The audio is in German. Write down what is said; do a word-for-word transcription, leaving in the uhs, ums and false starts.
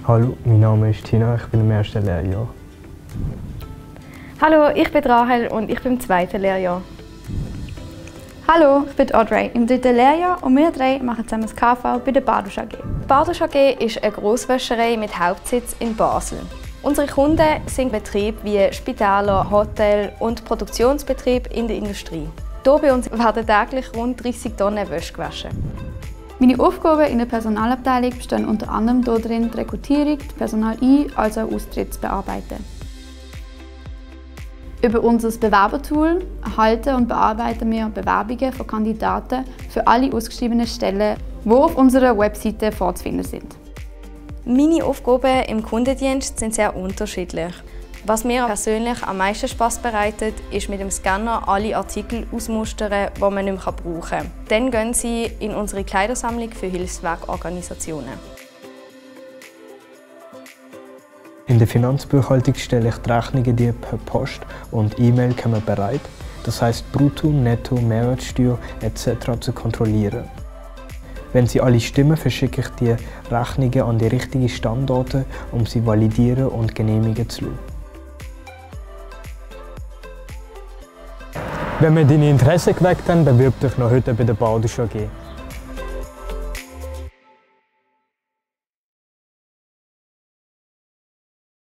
Hallo, mein Name ist Tina, ich bin im ersten Lehrjahr. Hallo, ich bin Rahel und ich bin im zweiten Lehrjahr. Hallo, ich bin Audrey im dritten Lehrjahr und wir drei machen zusammen das K V bei der Badusch A G. Die Badusch A G ist eine Grosswäscherei mit Hauptsitz in Basel. Unsere Kunden sind Betriebe wie Spitäler, Hotels und Produktionsbetriebe in der Industrie. Hier bei uns werden täglich rund dreissig Tonnen Wäsche gewaschen. Meine Aufgaben in der Personalabteilung bestehen unter anderem darin, die Rekrutierung, die Personal-Ein- als auch Austritt zu bearbeiten. Über unser Bewerbertool erhalten und bearbeiten wir Bewerbungen von Kandidaten für alle ausgeschriebenen Stellen, die auf unserer Webseite vorzufinden sind. Meine Aufgaben im Kundendienst sind sehr unterschiedlich. Was mir persönlich am meisten Spass bereitet, ist mit dem Scanner alle Artikel ausmustern, die man nicht mehr brauchen kann. Dann gehen sie in unsere Kleidersammlung für Hilfswerkorganisationen. In der Finanzbuchhaltung stelle ich die Rechnungen, die per Post und E-Mail kommen, bereit. Das heisst Brutto, Netto, Mehrwertsteuer et cetera zu kontrollieren. Wenn sie alle stimmen, verschicke ich die Rechnungen an die richtigen Standorte, um sie validieren und genehmigen zu lassen. Wenn wir deine Interesse geweckt haben, bewirb dich noch heute bei der Badusch A G.